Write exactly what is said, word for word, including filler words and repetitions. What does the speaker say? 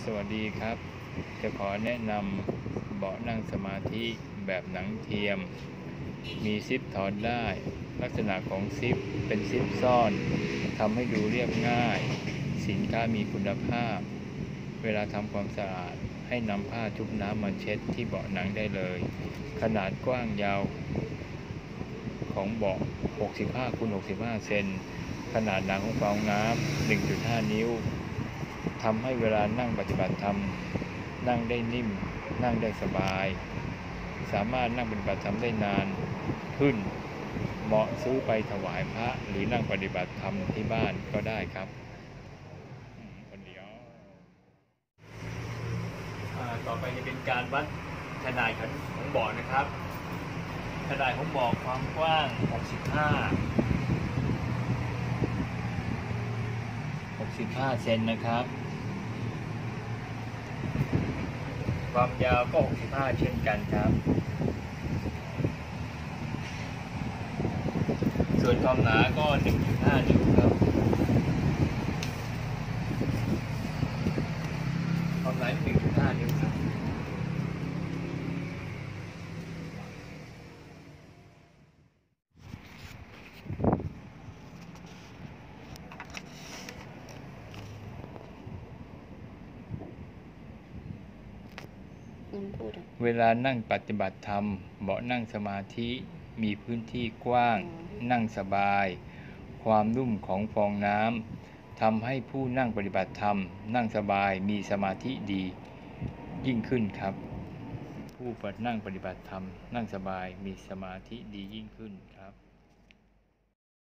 สวัสดีครับ จะขอแนะนำเบาะนั่งสมาธิแบบหนังเทียม มีซิปถอดได้ ลักษณะของซิปเป็นซิปซ่อนทำให้ดูเรียบง่าย สินค้ามีคุณภาพ เวลาทำความสะอาดให้นำผ้าชุบน้ำมาเช็ดที่เบาะหนังได้เลย ขนาดกว้างยาวของเบาะ หกสิบห้าคูณหกสิบห้า เซน ขนาดหนังของฟองน้ำ หนึ่งจุดห้า นิ้วทำให้เวลานั่งปฏิบัติธรรมนั่งได้นิ่มนั่งได้สบายสามารถนั่งปฏิบัติธรรมได้นานขึ้นเหมาะซื้อไปถวายพระหรือนั่งปฏิบัติธรรมที่บ้านก็ได้ครับคนเดียวต่อไปจะเป็นการวัดขนาดของเบาะนะครับขนาดของเบาะความกว้างหกสิบห้า หกสิบห้า เซนนะครับความยาวก็หกสิบห้าเช่นกันครับส่วนความหนาก็ หนึ่งจุดห้า นิ้วครับความหนา หนึ่งจุดห้า นิ้วครับเวลานั่งปฏิบัติธรรมเบาะนั่งสมาธิมีพื้นที่กว้างนั่งสบายความนุ่มของฟองน้ำทำให้ผู้นั่งปฏิบัติธรรมนั่งสบายมีสมาธิดียิ่งขึ้นครับผู้นั่งปฏิบัติธรรมนั่งสบายมีสมาธิดียิ่งขึ้นครับ